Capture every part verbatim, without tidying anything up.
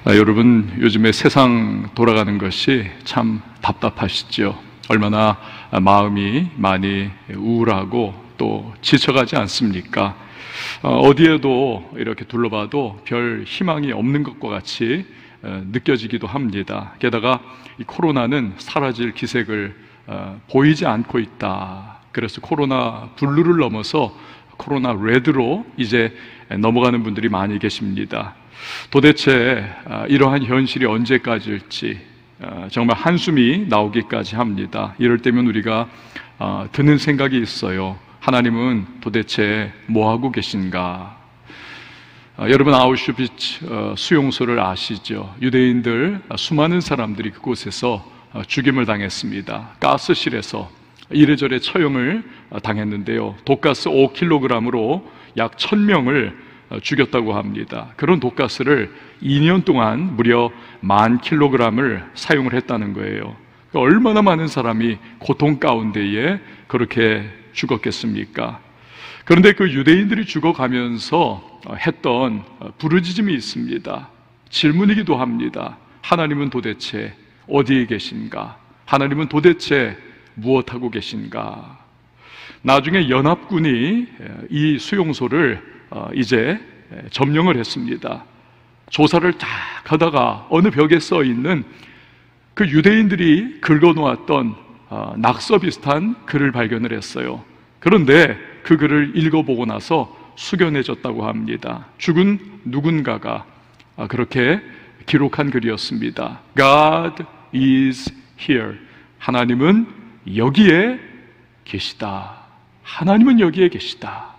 아, 여러분, 요즘에 세상 돌아가는 것이 참 답답하시죠? 얼마나 마음이 많이 우울하고 또 지쳐가지 않습니까? 어, 어디에도 이렇게 둘러봐도 별 희망이 없는 것과 같이 어, 느껴지기도 합니다. 게다가 이 코로나는 사라질 기색을 어, 보이지 않고 있다. 그래서 코로나 블루를 넘어서 코로나 레드로 이제 넘어가는 분들이 많이 계십니다. 도대체 이러한 현실이 언제까지일지 정말 한숨이 나오기까지 합니다. 이럴 때면 우리가 드는 생각이 있어요. 하나님은 도대체 뭐하고 계신가? 여러분, 아우슈비츠 수용소를 아시죠? 유대인들 수많은 사람들이 그곳에서 죽임을 당했습니다. 가스실에서 이래저래 처형을 당했는데요, 독가스 오 킬로그램으로 약 천 명을 죽였다고 합니다. 그런 독가스를 이 년 동안 무려 만 킬로그램을 사용을 했다는 거예요. 얼마나 많은 사람이 고통 가운데에 그렇게 죽었겠습니까? 그런데 그 유대인들이 죽어가면서 했던 부르짖음이 있습니다. 질문이기도 합니다. 하나님은 도대체 어디에 계신가? 하나님은 도대체 무엇하고 계신가? 나중에 연합군이 이 수용소를 이제 점령을 했습니다. 조사를 딱 하다가 어느 벽에 써 있는 그 유대인들이 긁어놓았던 낙서 비슷한 글을 발견을 했어요. 그런데 그 글을 읽어보고 나서 숙연해졌다고 합니다. 죽은 누군가가 그렇게 기록한 글이었습니다. God is here. 하나님은 여기에 계시다. 하나님은 여기에 계시다.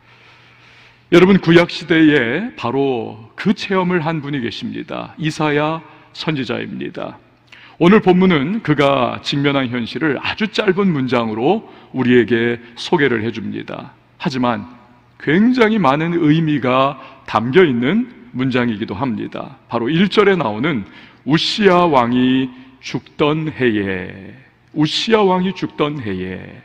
여러분, 구약시대에 바로 그 체험을 한 분이 계십니다. 이사야 선지자입니다. 오늘 본문은 그가 직면한 현실을 아주 짧은 문장으로 우리에게 소개를 해줍니다. 하지만 굉장히 많은 의미가 담겨있는 문장이기도 합니다. 바로 일 절에 나오는 우시야 왕이 죽던 해에, 우시야 왕이 죽던 해에.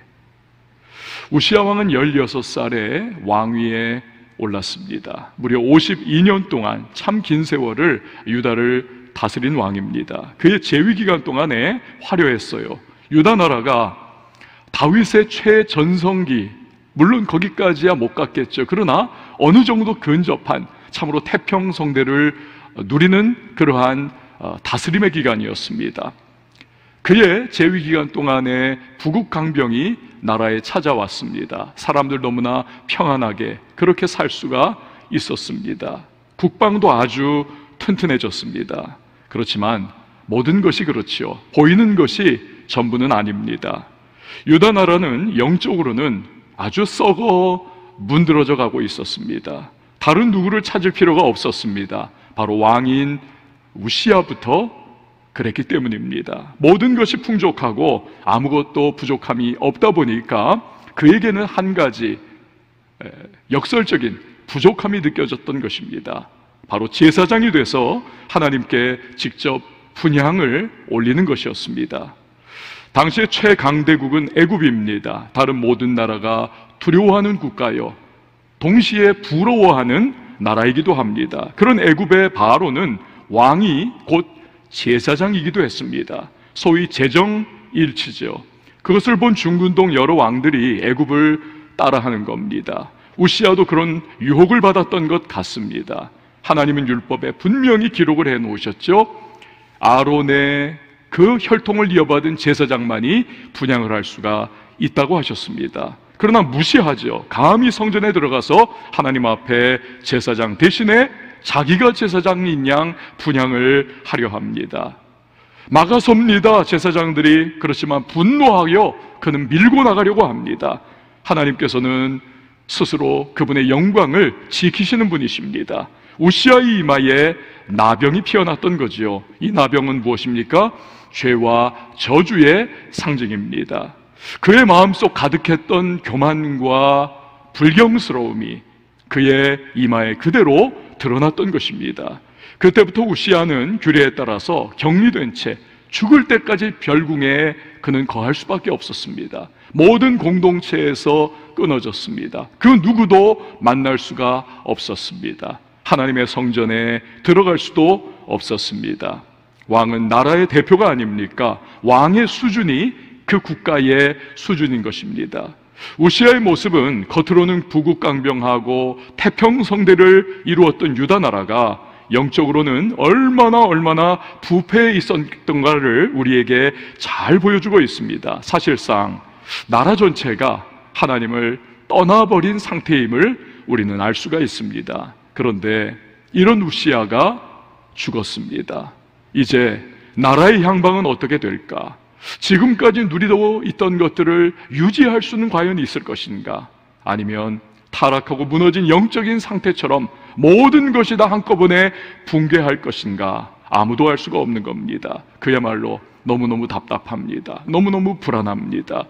우시야 왕은 열여섯 살에 왕위에 올랐습니다. 무려 오십이 년 동안 참 긴 세월을 유다를 다스린 왕입니다. 그의 재위 기간 동안에 화려했어요. 유다 나라가 다윗의 최전성기, 물론 거기까지야 못 갔겠죠. 그러나 어느 정도 근접한 참으로 태평성대를 누리는 그러한 다스림의 기간이었습니다. 그의 재위 기간 동안에 부국 강병이 나라에 찾아왔습니다. 사람들 너무나 평안하게 그렇게 살 수가 있었습니다. 국방도 아주 튼튼해졌습니다. 그렇지만 모든 것이 그렇지요. 보이는 것이 전부는 아닙니다. 유다 나라는 영적으로는 아주 썩어 문드러져 가고 있었습니다. 다른 누구를 찾을 필요가 없었습니다. 바로 왕인 우시야부터 그랬기 때문입니다. 모든 것이 풍족하고 아무것도 부족함이 없다 보니까 그에게는 한 가지 역설적인 부족함이 느껴졌던 것입니다. 바로 제사장이 돼서 하나님께 직접 분향을 올리는 것이었습니다. 당시의 최강대국은 애굽입니다. 다른 모든 나라가 두려워하는 국가요, 동시에 부러워하는 나라이기도 합니다. 그런 애굽의 바로는 왕이 곧 제사장이기도 했습니다. 소위 재정일치죠. 그것을 본 중근동 여러 왕들이 애굽을 따라하는 겁니다. 우시야도 그런 유혹을 받았던 것 같습니다. 하나님은 율법에 분명히 기록을 해놓으셨죠. 아론의 그 혈통을 이어받은 제사장만이 분향을 할 수가 있다고 하셨습니다. 그러나 무시하죠. 감히 성전에 들어가서 하나님 앞에 제사장 대신에 자기가 제사장인 양 분향을 하려 합니다. 막아섭니다. 제사장들이. 그렇지만 분노하여 그는 밀고 나가려고 합니다. 하나님께서는 스스로 그분의 영광을 지키시는 분이십니다. 우시야의 이마에 나병이 피어났던 거지요. 이 나병은 무엇입니까? 죄와 저주의 상징입니다. 그의 마음속 가득했던 교만과 불경스러움이 그의 이마에 그대로 드러났던 것입니다. 그때부터 우시야는 규례에 따라서 격리된 채 죽을 때까지 별궁에 그는 거할 수밖에 없었습니다. 모든 공동체에서 끊어졌습니다. 그 누구도 만날 수가 없었습니다. 하나님의 성전에 들어갈 수도 없었습니다. 왕은 나라의 대표가 아닙니까? 왕의 수준이 그 국가의 수준인 것입니다. 우시아의 모습은 겉으로는 부국강병하고 태평성대를 이루었던 유다 나라가 영적으로는 얼마나 얼마나 부패해 있었던가를 우리에게 잘 보여주고 있습니다. 사실상 나라 전체가 하나님을 떠나버린 상태임을 우리는 알 수가 있습니다. 그런데 이런 우시아가 죽었습니다. 이제 나라의 향방은 어떻게 될까? 지금까지 누리고 있던 것들을 유지할 수는 과연 있을 것인가? 아니면 타락하고 무너진 영적인 상태처럼 모든 것이 다 한꺼번에 붕괴할 것인가? 아무도 알 수가 없는 겁니다. 그야말로 너무너무 답답합니다. 너무너무 불안합니다.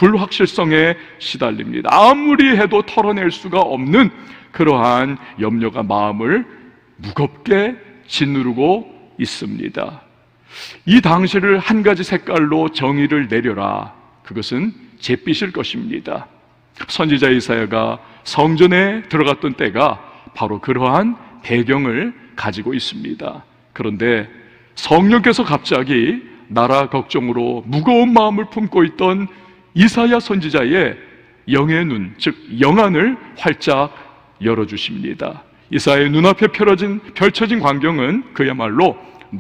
불확실성에 시달립니다. 아무리 해도 털어낼 수가 없는 그러한 염려가 마음을 무겁게 짓누르고 있습니다. 이 당시를 한 가지 색깔로 정의를 내려라. 그것은 잿빛일 것입니다. 선지자 이사야가 성전에 들어갔던 때가 바로 그러한 배경을 가지고 있습니다. 그런데 성령께서 갑자기 나라 걱정으로 무거운 마음을 품고 있던 이사야 선지자의 영의 눈, 즉 영안을 활짝 열어주십니다. 이사야의 눈앞에 펼쳐진, 펼쳐진 광경은 그야말로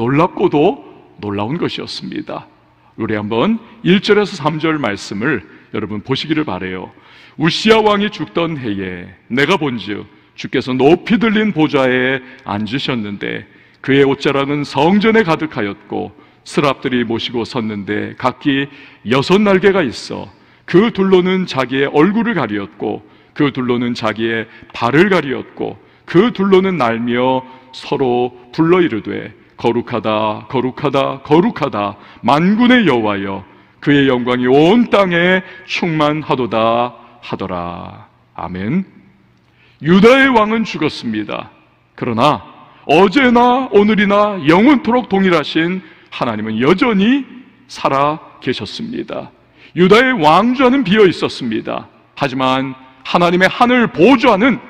놀랍고도 놀라운 것이었습니다. 우리 한번 일 절에서 삼 절 말씀을 여러분 보시기를 바라요. 우시야 왕이 죽던 해에 내가 본즉 주께서 높이 들린 보좌에 앉으셨는데 그의 옷자락은 성전에 가득하였고 스랍들이 모시고 섰는데 각기 여섯 날개가 있어 그 둘로는 자기의 얼굴을 가리었고 그 둘로는 자기의 발을 가리었고 그 둘로는 날며 서로 불러 이르되 거룩하다 거룩하다 거룩하다 만군의 여호와여 그의 영광이 온 땅에 충만하도다 하더라. 아멘. 유다의 왕은 죽었습니다. 그러나 어제나 오늘이나 영원토록 동일하신 하나님은 여전히 살아 계셨습니다. 유다의 왕좌는 비어 있었습니다. 하지만 하나님의 하늘 보좌는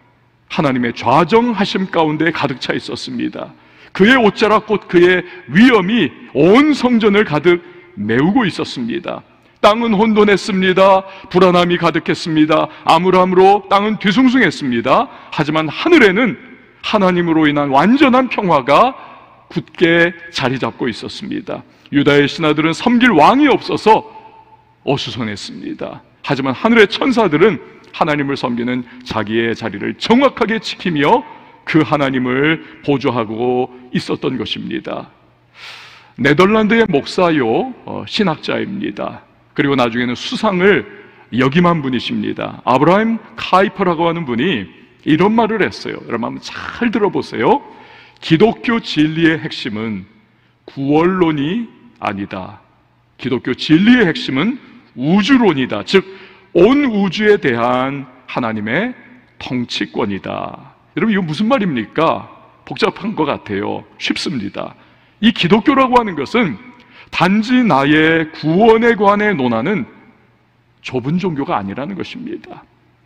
하나님의 좌정하심 가운데 가득 차 있었습니다. 그의 옷자락 곧 그의 위엄이 온 성전을 가득 메우고 있었습니다. 땅은 혼돈했습니다. 불안함이 가득했습니다. 암울함으로 땅은 뒤숭숭했습니다. 하지만 하늘에는 하나님으로 인한 완전한 평화가 굳게 자리 잡고 있었습니다. 유다의 신하들은 섬길 왕이 없어서 어수선했습니다. 하지만 하늘의 천사들은 하나님을 섬기는 자기의 자리를 정확하게 지키며 그 하나님을 보조하고 있었던 것입니다. 네덜란드의 목사요 어, 신학자입니다. 그리고 나중에는 수상을 역임한 분이십니다. 아브라함 카이퍼라고 하는 분이 이런 말을 했어요. 여러분 한번 잘 들어보세요. 기독교 진리의 핵심은 구원론이 아니다. 기독교 진리의 핵심은 우주론이다. 즉 온 우주에 대한 하나님의 통치권이다. 여러분 이거 무슨 말입니까? 복잡한 것 같아요. 쉽습니다. 이 기독교라고 하는 것은 단지 나의 구원에 관해 논하는 좁은 종교가 아니라는 것입니다.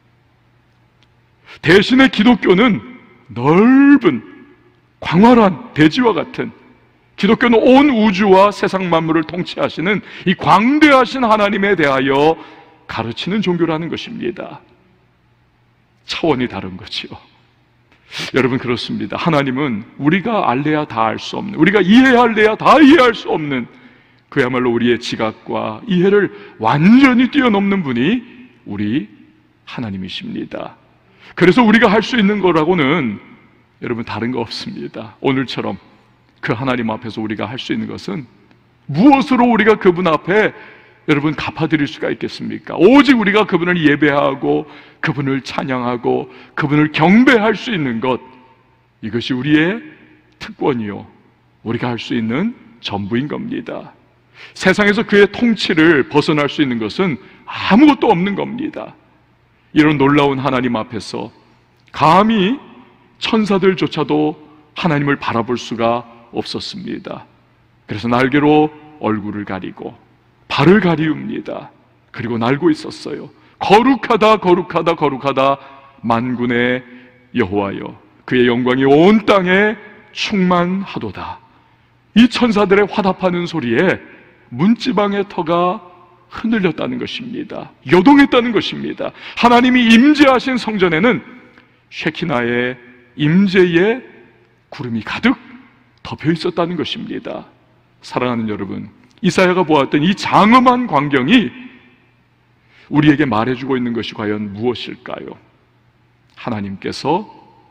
대신에 기독교는 넓은 광활한 대지와 같은, 기독교는 온 우주와 세상 만물을 통치하시는 이 광대하신 하나님에 대하여 가르치는 종교라는 것입니다. 차원이 다른 거지요. 여러분 그렇습니다. 하나님은 우리가 알래야 다 알 수 없는, 우리가 이해할래야 다 이해할 수 없는, 그야말로 우리의 지각과 이해를 완전히 뛰어넘는 분이 우리 하나님이십니다. 그래서 우리가 할 수 있는 거라고는 여러분 다른 거 없습니다. 오늘처럼 그 하나님 앞에서 우리가 할 수 있는 것은 무엇으로 우리가 그분 앞에 여러분 갚아드릴 수가 있겠습니까? 오직 우리가 그분을 예배하고 그분을 찬양하고 그분을 경배할 수 있는 것, 이것이 우리의 특권이요 우리가 할 수 있는 전부인 겁니다. 세상에서 그의 통치를 벗어날 수 있는 것은 아무것도 없는 겁니다. 이런 놀라운 하나님 앞에서 감히 천사들조차도 하나님을 바라볼 수가 없었습니다. 그래서 날개로 얼굴을 가리고 발을 가리웁니다. 그리고 날고 있었어요. 거룩하다 거룩하다 거룩하다 만군의 여호와여 그의 영광이 온 땅에 충만하도다. 이 천사들의 화답하는 소리에 문지방의 터가 흔들렸다는 것입니다. 요동했다는 것입니다. 하나님이 임재하신 성전에는 쉐키나의 임재의 구름이 가득 덮여 있었다는 것입니다. 사랑하는 여러분, 이사야가 보았던 이 장엄한 광경이 우리에게 말해주고 있는 것이 과연 무엇일까요? 하나님께서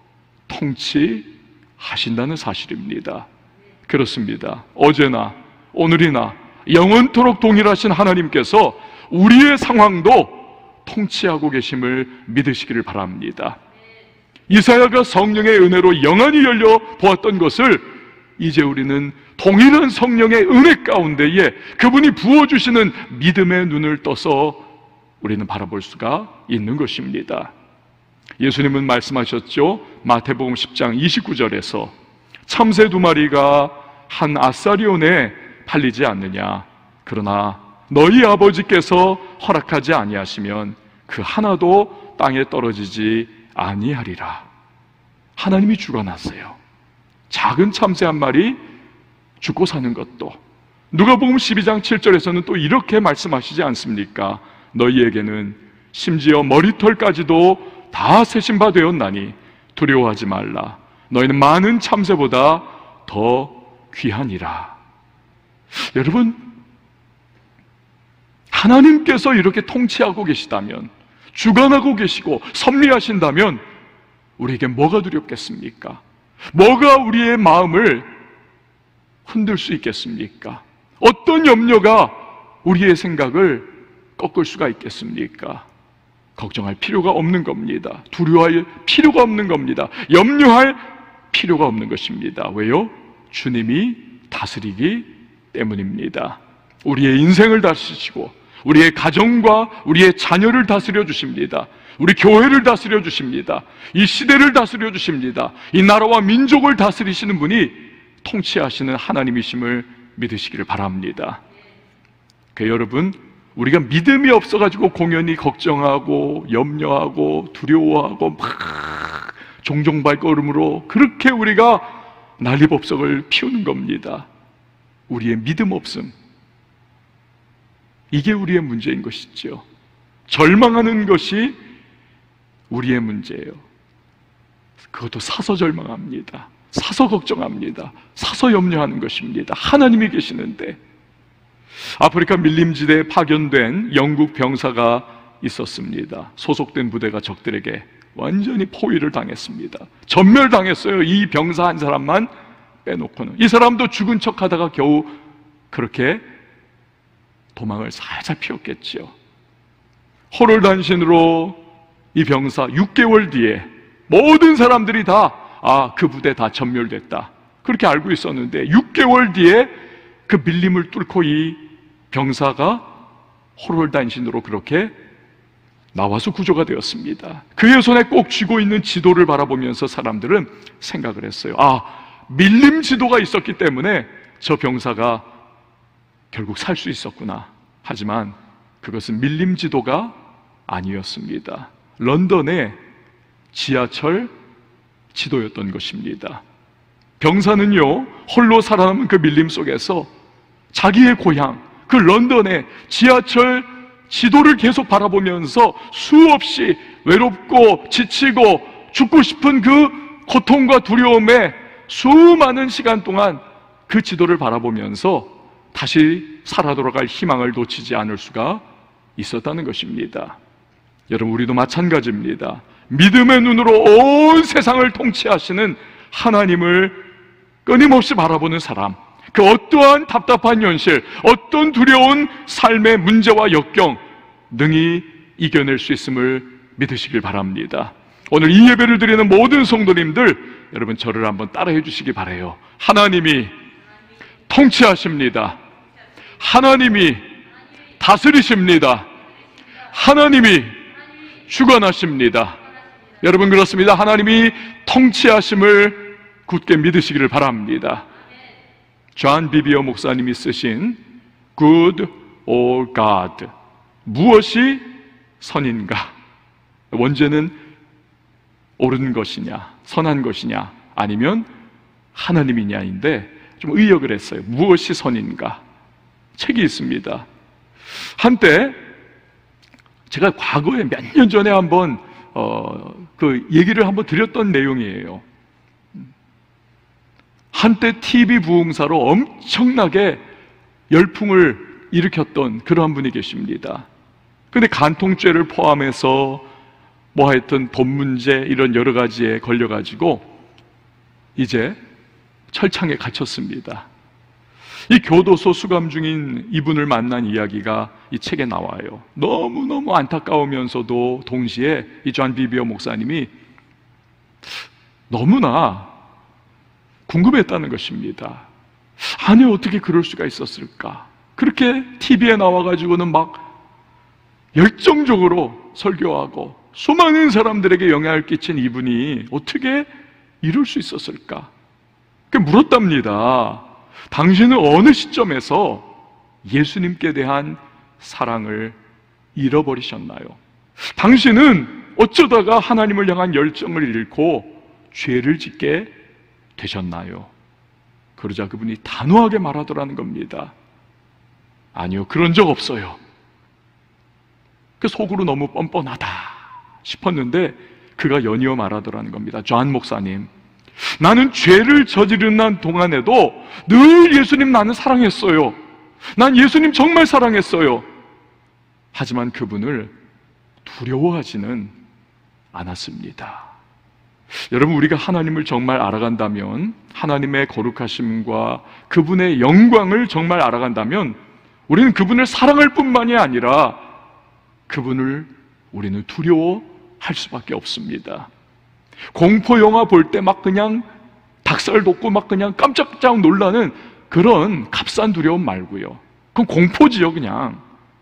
통치하신다는 사실입니다. 그렇습니다. 어제나 오늘이나 영원토록 동일하신 하나님께서 우리의 상황도 통치하고 계심을 믿으시기를 바랍니다. 이사야가 성령의 은혜로 영안이 열려 보았던 것을 이제 우리는 동일한 성령의 은혜 가운데에 그분이 부어주시는 믿음의 눈을 떠서 우리는 바라볼 수가 있는 것입니다. 예수님은 말씀하셨죠. 마태복음 십 장 이십구 절에서 참새 두 마리가 한 아사리온에 팔리지 않느냐. 그러나 너희 아버지께서 허락하지 아니하시면 그 하나도 땅에 떨어지지 아니하리라. 하나님이 주관하세요. 작은 참새 한 마리 죽고 사는 것도. 누가복음 십이 장 칠 절에서는 또 이렇게 말씀하시지 않습니까? 너희에게는 심지어 머리털까지도 다 세신 바 되었나니 두려워하지 말라. 너희는 많은 참새보다 더 귀하니라. 여러분, 하나님께서 이렇게 통치하고 계시다면, 주관하고 계시고 섭리하신다면 우리에게 뭐가 두렵겠습니까? 뭐가 우리의 마음을 흔들 수 있겠습니까? 어떤 염려가 우리의 생각을 꺾을 수가 있겠습니까? 걱정할 필요가 없는 겁니다. 두려워할 필요가 없는 겁니다. 염려할 필요가 없는 것입니다. 왜요? 주님이 다스리기 때문입니다. 우리의 인생을 다스리시고 우리의 가정과 우리의 자녀를 다스려 주십니다. 우리 교회를 다스려 주십니다. 이 시대를 다스려 주십니다. 이 나라와 민족을 다스리시는 분이 통치하시는 하나님이심을 믿으시기를 바랍니다. 그 여러분, 우리가 믿음이 없어가지고 공연히 걱정하고 염려하고 두려워하고 막 종종 발걸음으로 그렇게 우리가 난리법석을 피우는 겁니다. 우리의 믿음 없음, 이게 우리의 문제인 것이죠. 절망하는 것이 우리의 문제예요. 그것도 사서 절망합니다. 사서 걱정합니다. 사서 염려하는 것입니다. 하나님이 계시는데. 아프리카 밀림지대에 파견된 영국 병사가 있었습니다. 소속된 부대가 적들에게 완전히 포위를 당했습니다. 전멸당했어요. 이 병사 한 사람만 빼놓고는. 이 사람도 죽은 척하다가 겨우 그렇게 도망을 살살 피웠겠지요. 호롤단신으로 이 병사 육 개월 뒤에 모든 사람들이 다 아, 그 부대 다 전멸됐다 그렇게 알고 있었는데 육 개월 뒤에 그 밀림을 뚫고 이 병사가 호롤단신으로 그렇게 나와서 구조가 되었습니다. 그의 손에 꼭 쥐고 있는 지도를 바라보면서 사람들은 생각을 했어요. 아, 밀림 지도가 있었기 때문에 저 병사가 결국 살 수 있었구나. 하지만 그것은 밀림 지도가 아니었습니다. 런던의 지하철 지도였던 것입니다. 병사는요, 홀로 살아남은 그 밀림 속에서 자기의 고향, 그 런던의 지하철 지도를 계속 바라보면서 수없이 외롭고 지치고 죽고 싶은 그 고통과 두려움에 수많은 시간 동안 그 지도를 바라보면서 다시 살아 돌아갈 희망을 놓치지 않을 수가 있었다는 것입니다. 여러분, 우리도 마찬가지입니다. 믿음의 눈으로 온 세상을 통치하시는 하나님을 끊임없이 바라보는 사람, 그 어떠한 답답한 현실, 어떤 두려운 삶의 문제와 역경 능히 이겨낼 수 있음을 믿으시길 바랍니다. 오늘 이 예배를 드리는 모든 성도님들, 여러분 저를 한번 따라해 주시기 바라요. 하나님이 통치하십니다. 하나님이 다스리십니다. 하나님이 주관하십니다. 여러분, 그렇습니다. 하나님이 통치하심을 굳게 믿으시기를 바랍니다. 존 비비어 목사님이 쓰신 Good or God, 무엇이 선인가? 원제는 옳은 것이냐, 선한 것이냐 아니면 하나님이냐인데 좀 의역을 했어요. 무엇이 선인가? 책이 있습니다. 한때 제가 과거에 몇 년 전에 한번 어, 그 얘기를 한번 드렸던 내용이에요. 한때 티비 부흥사로 엄청나게 열풍을 일으켰던 그러한 분이 계십니다. 근데 간통죄를 포함해서 뭐 하여튼 돈 문제 이런 여러 가지에 걸려가지고 이제 철창에 갇혔습니다. 이 교도소 수감 중인 이분을 만난 이야기가 이 책에 나와요. 너무너무 안타까우면서도 동시에 이 존 비비어 목사님이 너무나 궁금했다는 것입니다. 아니 어떻게 그럴 수가 있었을까? 그렇게 티비에 나와가지고는 막 열정적으로 설교하고 수많은 사람들에게 영향을 끼친 이분이 어떻게 이럴 수 있었을까? 물었답니다. 당신은 어느 시점에서 예수님께 대한 사랑을 잃어버리셨나요? 당신은 어쩌다가 하나님을 향한 열정을 잃고 죄를 짓게 되셨나요? 그러자 그분이 단호하게 말하더라는 겁니다. 아니요, 그런 적 없어요. 그 속으로 너무 뻔뻔하다 싶었는데 그가 연이어 말하더라는 겁니다. 존 목사님, 나는 죄를 저지르는 동안에도 늘 예수님 나는 사랑했어요. 난 예수님 정말 사랑했어요. 하지만 그분을 두려워하지는 않았습니다. 여러분, 우리가 하나님을 정말 알아간다면, 하나님의 거룩하심과 그분의 영광을 정말 알아간다면 우리는 그분을 사랑할 뿐만이 아니라 그분을 우리는 두려워할 수밖에 없습니다. 공포 영화 볼 때 막 그냥 닭살 돋고 막 그냥 깜짝깜짝 놀라는 그런 값싼 두려움 말고요. 그건 공포지요. 그냥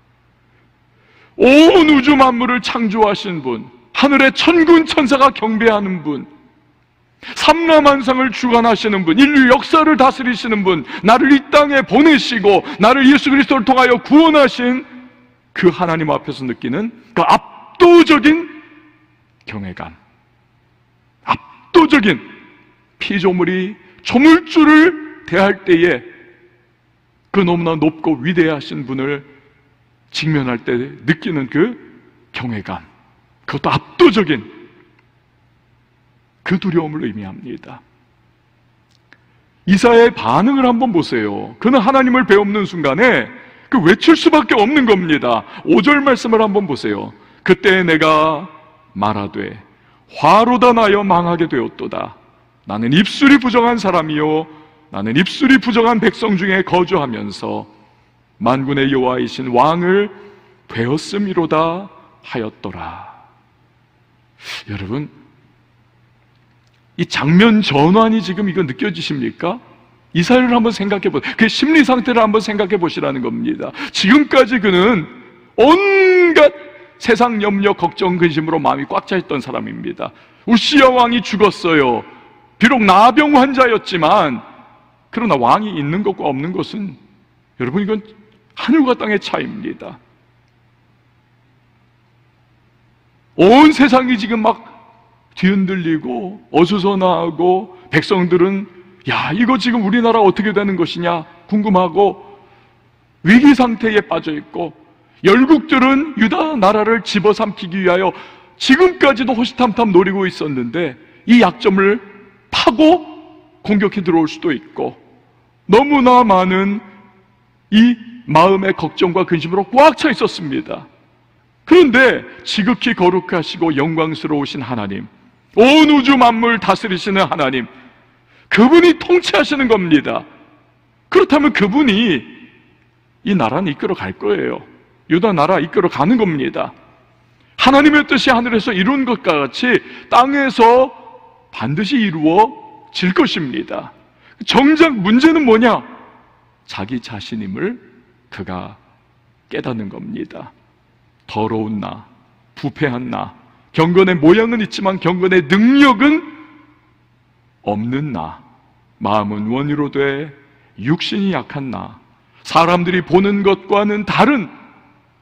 온 우주 만물을 창조하신 분, 하늘의 천군 천사가 경배하는 분, 삼라만상을 주관하시는 분, 인류 역사를 다스리시는 분, 나를 이 땅에 보내시고 나를 예수 그리스도를 통하여 구원하신 그 하나님 앞에서 느끼는 그 압도적인 경외감, 압도적인 피조물이 조물주를 대할 때에 그 너무나 높고 위대하신 분을 직면할 때 느끼는 그 경외감, 그것도 압도적인 그 두려움을 의미합니다. 이사야의 반응을 한번 보세요. 그는 하나님을 배우는 순간에 그 외칠 수밖에 없는 겁니다. 오 절 말씀을 한번 보세요. 그때 내가 말하되 화로다 나여 망하게 되었도다. 나는 입술이 부정한 사람이요 나는 입술이 부정한 백성 중에 거주하면서 만군의 여호와이신 왕을 배웠음이로다 하였더라. 여러분, 이 장면 전환이 지금 이거 느껴지십니까? 이사야를 한번 생각해 보세요. 그 심리 상태를 한번 생각해 보시라는 겁니다. 지금까지 그는 온갖 세상 염려, 걱정, 근심으로 마음이 꽉 차 있던 사람입니다. 우시야 왕이 죽었어요. 비록 나병 환자였지만 그러나 왕이 있는 것과 없는 것은 여러분 이건 하늘과 땅의 차이입니다. 온 세상이 지금 막 뒤흔들리고 어수선하고 백성들은 야 이거 지금 우리나라 어떻게 되는 것이냐 궁금하고 위기 상태에 빠져 있고 열국들은 유다 나라를 집어삼키기 위하여 지금까지도 호시탐탐 노리고 있었는데 이 약점을 파고 공격해 들어올 수도 있고 너무나 많은 이 마음의 걱정과 근심으로 꽉 차 있었습니다. 그런데 지극히 거룩하시고 영광스러우신 하나님, 온 우주 만물 다스리시는 하나님, 그분이 통치하시는 겁니다. 그렇다면 그분이 이 나라는 이끌어 갈 거예요. 유다 나라 이끌어 가는 겁니다. 하나님의 뜻이 하늘에서 이룬 것과 같이 땅에서 반드시 이루어질 것입니다. 정작 문제는 뭐냐? 자기 자신임을 그가 깨닫는 겁니다. 더러운 나, 부패한 나, 경건의 모양은 있지만 경건의 능력은 없는 나, 마음은 원이로 돼 육신이 약한 나, 사람들이 보는 것과는 다른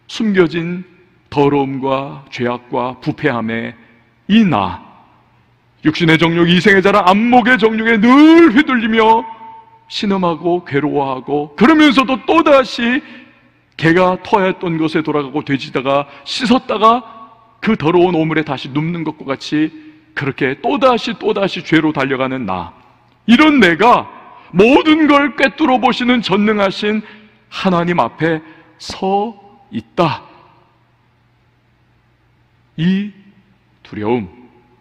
숨겨진 더러움과 죄악과 부패함의 이 나, 육신의 정욕, 이생의 자랑, 안목의 정욕에 늘 휘둘리며 신음하고 괴로워하고, 그러면서도 또다시 개가 터했던 곳에 돌아가고 돼지다가 씻었다가 그 더러운 오물에 다시 눕는 것과 같이 그렇게 또다시 또다시 죄로 달려가는 나, 이런 내가 모든 걸 꿰뚫어 보시는 전능하신 하나님 앞에 서 있다. 이 두려움,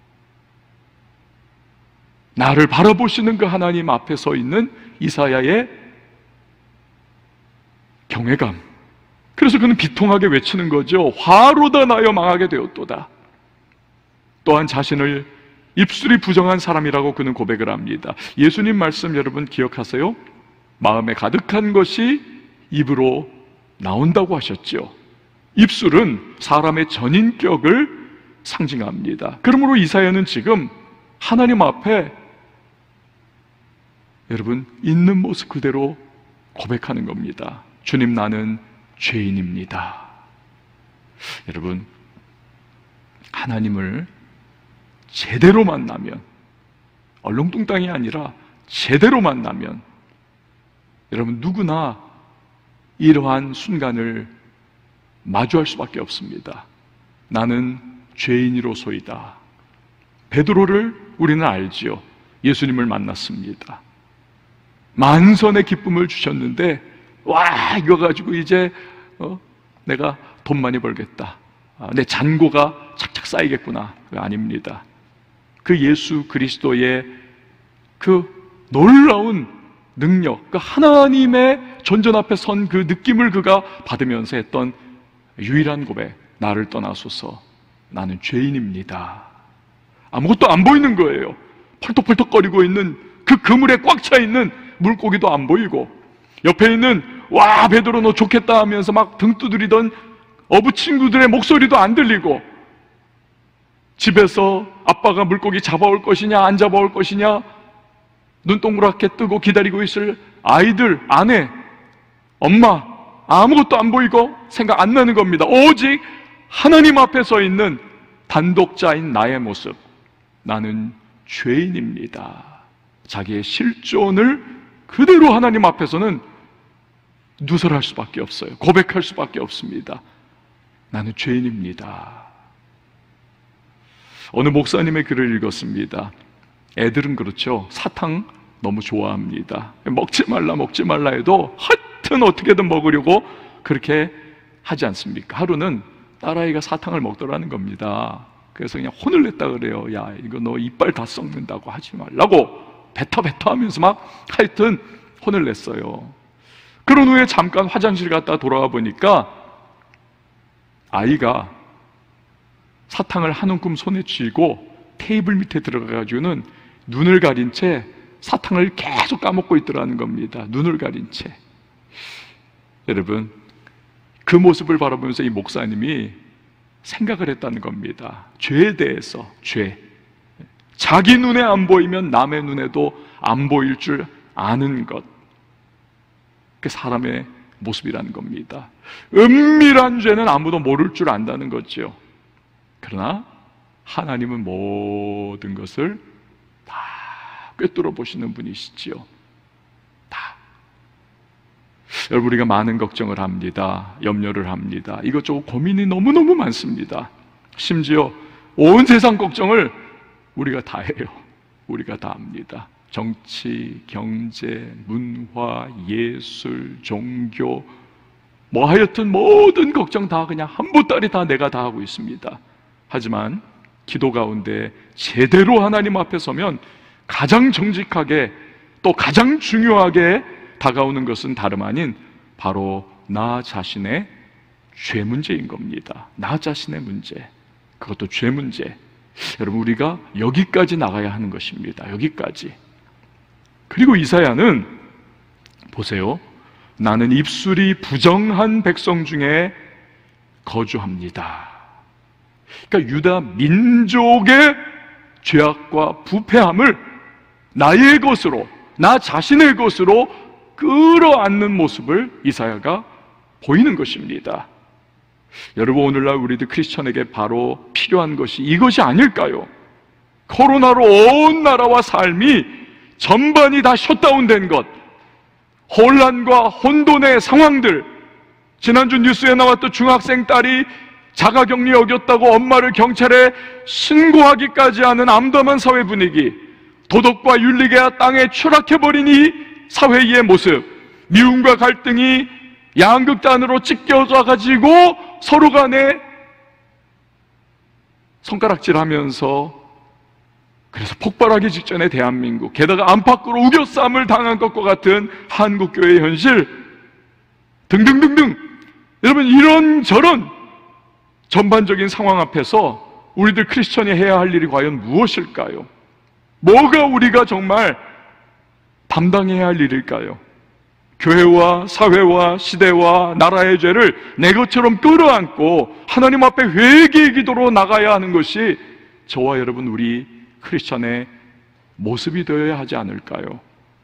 나를 바라보시는 그 하나님 앞에 서 있는 이사야의 경외감. 그래서 그는 비통하게 외치는 거죠. 화로다 나여 망하게 되었도다. 또한 자신을 입술이 부정한 사람이라고 그는 고백을 합니다. 예수님 말씀 여러분 기억하세요? 마음에 가득한 것이 입으로 나온다고 하셨죠. 입술은 사람의 전인격을 상징합니다. 그러므로 이사야는 지금 하나님 앞에 여러분 있는 모습 그대로 고백하는 겁니다. 주님, 나는 죄인입니다. 여러분, 하나님을 제대로 만나면, 얼렁뚱땅이 아니라 제대로 만나면 여러분 누구나 이러한 순간을 마주할 수밖에 없습니다. 나는 죄인이로소이다. 베드로를 우리는 알지요. 예수님을 만났습니다. 만선의 기쁨을 주셨는데, 와, 이거 가지고 이제 어, 내가 돈 많이 벌겠다, 아, 내 잔고가 착착 쌓이겠구나. 그거 아닙니다. 그 예수 그리스도의 그 놀라운 능력, 그 하나님의 전전 앞에 선 그 느낌을 그가 받으면서 했던 유일한 고백, 나를 떠나소서, 나는 죄인입니다. 아무것도 안 보이는 거예요. 펄떡펄떡거리고 있는 그 그물에 꽉 차 있는 물고기도 안 보이고, 옆에 있는 와 베드로 너 좋겠다 하면서 막 등 두드리던 어부 친구들의 목소리도 안 들리고, 집에서 아빠가 물고기 잡아올 것이냐 안 잡아올 것이냐 눈 동그랗게 뜨고 기다리고 있을 아이들, 아내, 엄마, 아무것도 안 보이고 생각 안 나는 겁니다. 오직 하나님 앞에 서 있는 단독자인 나의 모습, 나는 죄인입니다. 자기의 실존을 그대로 하나님 앞에서는 누설할 수밖에 없어요. 고백할 수밖에 없습니다. 나는 죄인입니다. 어느 목사님의 글을 읽었습니다. 애들은 그렇죠. 사탕 너무 좋아합니다. 먹지 말라 먹지 말라 해도 하여튼 어떻게든 먹으려고 그렇게 하지 않습니까? 하루는 딸아이가 사탕을 먹더라는 겁니다. 그래서 그냥 혼을 냈다 그래요. 야, 이거 너 이빨 다 썩는다고 하지 말라고 뱉어 뱉어 하면서 막 하여튼 혼을 냈어요. 그런 후에 잠깐 화장실 갔다 돌아와 보니까 아이가 사탕을 한 움큼 손에 쥐고 테이블 밑에 들어가가지고는 눈을 가린 채 사탕을 계속 까먹고 있더라는 겁니다. 눈을 가린 채. 여러분, 그 모습을 바라보면서 이 목사님이 생각을 했다는 겁니다. 죄에 대해서, 죄. 자기 눈에 안 보이면 남의 눈에도 안 보일 줄 아는 것. 그게 사람의 모습이라는 겁니다. 은밀한 죄는 아무도 모를 줄 안다는 거죠. 그러나 하나님은 모든 것을 다 꿰뚫어 보시는 분이시지요. 다. 여러분, 우리가 많은 걱정을 합니다. 염려를 합니다. 이것저것 고민이 너무너무 많습니다. 심지어 온 세상 걱정을 우리가 다 해요. 우리가 다 합니다. 정치, 경제, 문화, 예술, 종교, 뭐 하여튼 모든 걱정 다 그냥 한 보따리 다 내가 다 하고 있습니다. 하지만 기도 가운데 제대로 하나님 앞에 서면 가장 정직하게 또 가장 중요하게 다가오는 것은 다름 아닌 바로 나 자신의 죄 문제인 겁니다. 나 자신의 문제, 그것도 죄 문제. 여러분, 우리가 여기까지 나가야 하는 것입니다. 여기까지. 그리고 이사야는 보세요. 나는 입술이 부정한 백성 중에 거주합니다. 그러니까 유다 민족의 죄악과 부패함을 나의 것으로, 나 자신의 것으로 끌어안는 모습을 이사야가 보이는 것입니다. 여러분, 오늘날 우리들 크리스천에게 바로 필요한 것이 이것이 아닐까요? 코로나로 온 나라와 삶이 전반이 다 셧다운된 것, 혼란과 혼돈의 상황들, 지난주 뉴스에 나왔던 중학생 딸이 자가격리 어겼다고 엄마를 경찰에 신고하기까지 하는 암담한 사회 분위기, 도덕과 윤리가 땅에 추락해버린 이 사회의 모습, 미움과 갈등이 양극단으로 찢겨져 가지고 서로 간에 손가락질하면서, 그래서 폭발하기 직전의 대한민국, 게다가 안팎으로 우겨쌈을 당한 것과 같은 한국교회의 현실 등등등등. 여러분, 이런저런 전반적인 상황 앞에서 우리들 크리스천이 해야 할 일이 과연 무엇일까요? 뭐가 우리가 정말 담당해야 할 일일까요? 교회와 사회와 시대와 나라의 죄를 내 것처럼 끌어안고 하나님 앞에 회개의 기도로 나가야 하는 것이 저와 여러분, 우리 크리스천의 모습이 되어야 하지 않을까요?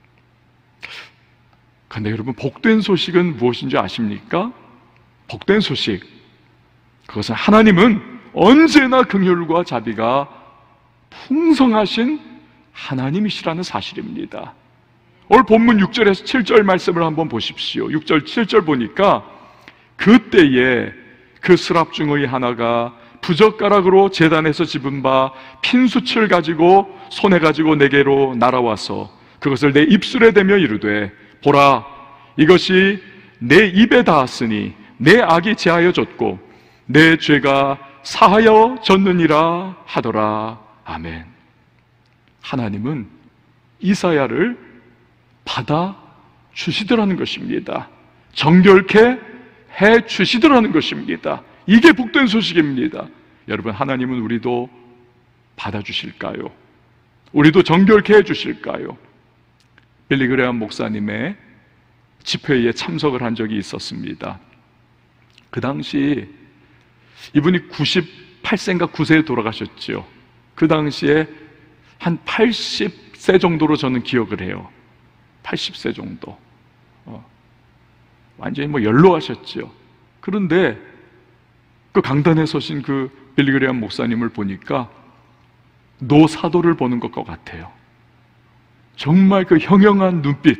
그런데 여러분, 복된 소식은 무엇인지 아십니까? 복된 소식, 그것은 하나님은 언제나 긍휼과 자비가 풍성하신 하나님이시라는 사실입니다. 오늘 본문 육 절에서 칠 절 말씀을 한번 보십시오. 육 절, 칠 절 보니까 그때에 그 스랍 중의 하나가 부젓가락으로 제단에서 집은 바 핀수치를 가지고 손에 가지고 내게로 날아와서 그것을 내 입술에 대며 이르되, 보라, 이것이 내 입에 닿았으니 내 악이 제하여졌고 내 죄가 사하여졌느니라 하더라. 아멘. 하나님은 이사야를 받아 주시더라는 것입니다. 정결케 해 주시더라는 것입니다. 이게 복된 소식입니다. 여러분, 하나님은 우리도 받아주실까요? 우리도 정결케 해주실까요? 빌리 그레엄 목사님의 집회에 참석을 한 적이 있었습니다. 그 당시 이분이 구십팔 세인가 구 세에 돌아가셨죠. 그 당시에 한 팔십 세 정도로 저는 기억을 해요. 팔십 세 정도. 어. 완전히 뭐 연로하셨죠. 그런데 그 강단에 서신 그 빌리 그레엄 목사님을 보니까 노사도를 보는 것과 같아요. 정말 그 형형한 눈빛,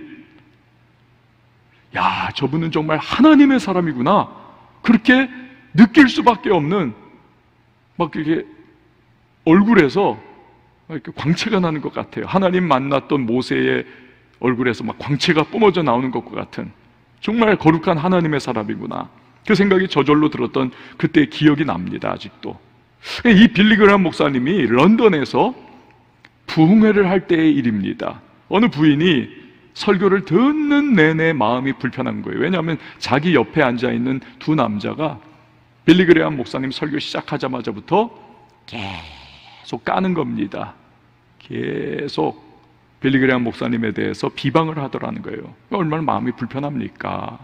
야, 저분은 정말 하나님의 사람이구나, 그렇게 느낄 수밖에 없는, 막 이렇게 얼굴에서 이렇게 광채가 나는 것 같아요. 하나님 만났던 모세의 얼굴에서 막 광채가 뿜어져 나오는 것과 같은, 정말 거룩한 하나님의 사람이구나, 그 생각이 저절로 들었던 그때의 기억이 납니다. 아직도. 이 빌리 그레엄 목사님이 런던에서 부흥회를 할 때의 일입니다. 어느 부인이 설교를 듣는 내내 마음이 불편한 거예요. 왜냐하면 자기 옆에 앉아있는 두 남자가 빌리 그레엄 목사님 설교 시작하자마자부터 계속 까는 겁니다. 계속 빌리 그레엄 목사님에 대해서 비방을 하더라는 거예요. 얼마나 마음이 불편합니까?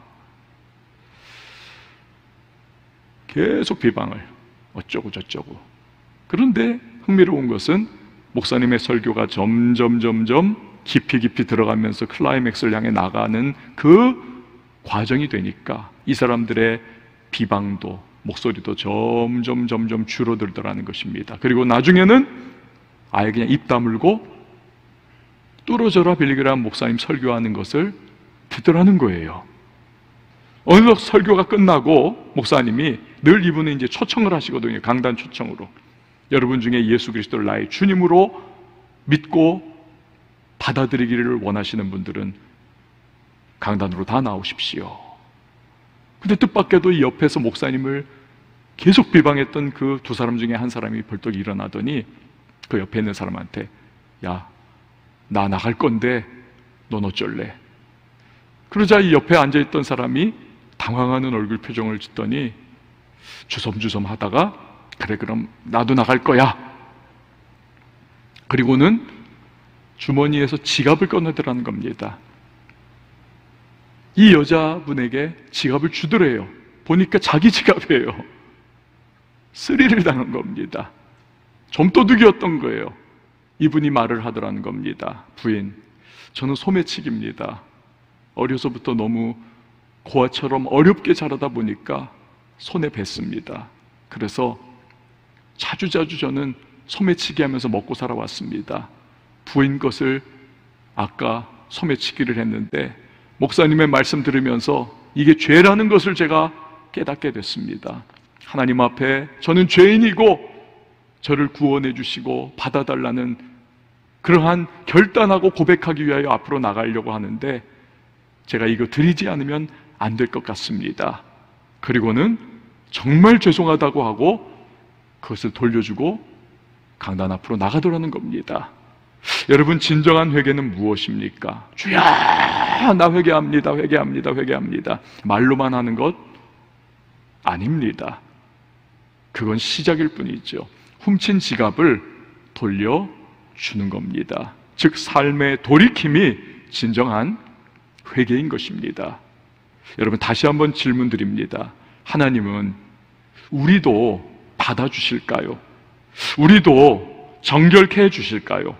계속 비방을, 어쩌고 저쩌고. 그런데 흥미로운 것은 목사님의 설교가 점점 점점 깊이 깊이 들어가면서 클라이맥스를 향해 나가는 그 과정이 되니까 이 사람들의 비방도, 목소리도 점점 점점 줄어들더라는 것입니다. 그리고 나중에는 아예 그냥 입 다물고 뚫어져라 빌리 그레엄 목사님 설교하는 것을 듣더라는 거예요. 어느덧 설교가 끝나고 목사님이, 늘 이분은 이제 초청을 하시거든요. 강단 초청으로. 여러분 중에 예수 그리스도를 나의 주님으로 믿고 받아들이기를 원하시는 분들은 강단으로 다 나오십시오. 근데 뜻밖에도 이 옆에서 목사님을 계속 비방했던 그 두 사람 중에 한 사람이 벌떡 일어나더니 그 옆에 있는 사람한테, 야, 나 나갈 건데 넌 어쩔래? 그러자 이 옆에 앉아있던 사람이 당황하는 얼굴 표정을 짓더니 주섬주섬 하다가, 그래 그럼 나도 나갈 거야. 그리고는 주머니에서 지갑을 꺼내더라는 겁니다. 이 여자분에게 지갑을 주더래요. 보니까 자기 지갑이에요. 스릴을 당한 겁니다. 좀도둑이었던 거예요. 이분이 말을 하더라는 겁니다. 부인, 저는 소매치기입니다. 어려서부터 너무 고아처럼 어렵게 자라다 보니까 손에 뱄습니다. 그래서 자주자주 저는 소매치기 하면서 먹고 살아왔습니다. 부인 것을 아까 소매치기를 했는데 목사님의 말씀 들으면서 이게 죄라는 것을 제가 깨닫게 됐습니다. 하나님 앞에 저는 죄인이고 저를 구원해 주시고 받아달라는 그러한 결단하고 고백하기 위하여 앞으로 나가려고 하는데 제가 이거 드리지 않으면 안 될 것 같습니다. 그리고는 정말 죄송하다고 하고 그것을 돌려주고 강단 앞으로 나가더라는 겁니다. 여러분, 진정한 회개는 무엇입니까? 주야, 나 회개합니다, 회개합니다, 회개합니다. 말로만 하는 것 아닙니다. 그건 시작일 뿐이죠. 훔친 지갑을 돌려주는 겁니다. 즉 삶의 돌이킴이 진정한 회개인 것입니다. 여러분, 다시 한번 질문 드립니다. 하나님은 우리도 받아주실까요? 우리도 정결케 해주실까요?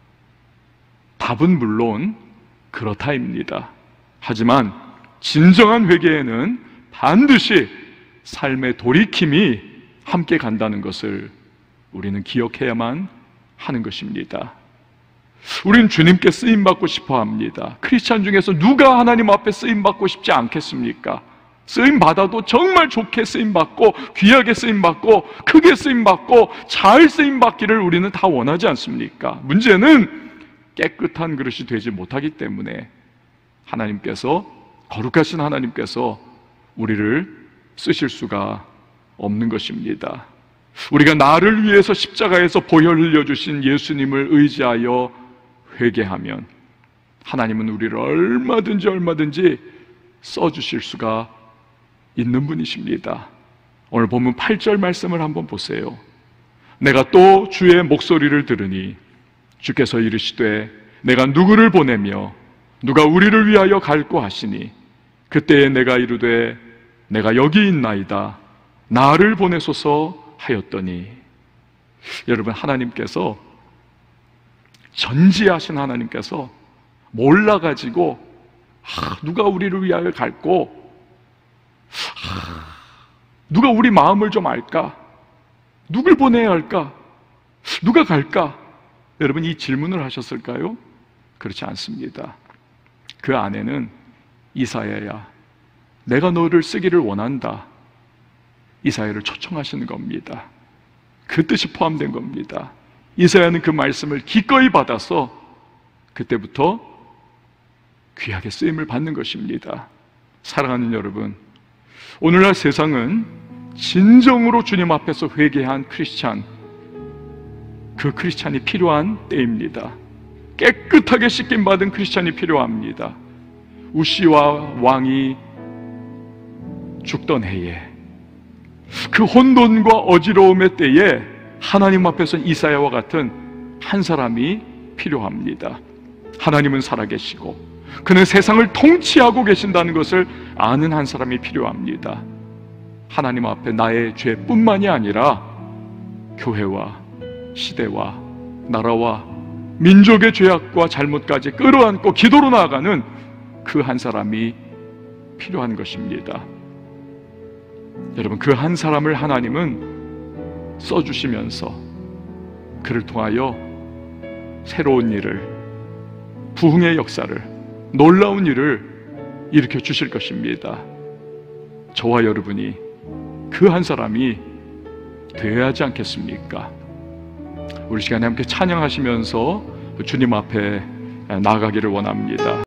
답은 물론 그렇다입니다. 하지만 진정한 회개에는 반드시 삶의 돌이킴이 함께 간다는 것을 우리는 기억해야만 하는 것입니다. 우리는 주님께 쓰임받고 싶어 합니다. 크리스찬 중에서 누가 하나님 앞에 쓰임받고 싶지 않겠습니까? 쓰임받아도 정말 좋게 쓰임받고 귀하게 쓰임받고 크게 쓰임받고 잘 쓰임받기를 우리는 다 원하지 않습니까? 문제는 깨끗한 그릇이 되지 못하기 때문에 하나님께서, 거룩하신 하나님께서 우리를 쓰실 수가 없는 것입니다. 우리가 나를 위해서 십자가에서 보혈 흘려주신 예수님을 의지하여 회개하면 하나님은 우리를 얼마든지 얼마든지 써주실 수가 있는 분이십니다. 오늘 본문 팔 절 말씀을 한번 보세요. 내가 또 주의 목소리를 들으니 주께서 이르시되 내가 누구를 보내며 누가 우리를 위하여 갈고 하시니 그때에 내가 이르되 내가 여기 있나이다 나를 보내소서 하였더니. 여러분, 하나님께서, 전지하신 하나님께서 몰라가지고 아, 누가 우리를 위하여 갈고 아, 누가 우리 마음을 좀 알까? 누굴 보내야 할까? 누가 갈까? 여러분, 이 질문을 하셨을까요? 그렇지 않습니다. 그 안에는 이사야야, 내가 너를 쓰기를 원한다, 이사야를 초청하시는 겁니다. 그 뜻이 포함된 겁니다. 이사야는 그 말씀을 기꺼이 받아서 그때부터 귀하게 쓰임을 받는 것입니다. 사랑하는 여러분, 오늘날 세상은 진정으로 주님 앞에서 회개한 크리스찬, 그 크리스찬이 필요한 때입니다. 깨끗하게 씻김받은 크리스찬이 필요합니다. 우시와 왕이 죽던 해에, 그 혼돈과 어지러움의 때에 하나님 앞에서 이사야와 같은 한 사람이 필요합니다. 하나님은 살아계시고 그는 세상을 통치하고 계신다는 것을 아는 한 사람이 필요합니다. 하나님 앞에 나의 죄뿐만이 아니라 교회와 시대와 나라와 민족의 죄악과 잘못까지 끌어안고 기도로 나아가는 그 한 사람이 필요한 것입니다. 여러분, 그 한 사람을 하나님은 써주시면서 그를 통하여 새로운 일을, 부흥의 역사를, 놀라운 일을 일으켜 주실 것입니다. 저와 여러분이 그 한 사람이 되어야 하지 않겠습니까? 우리 시간에 함께 찬양하시면서 주님 앞에 나아가기를 원합니다.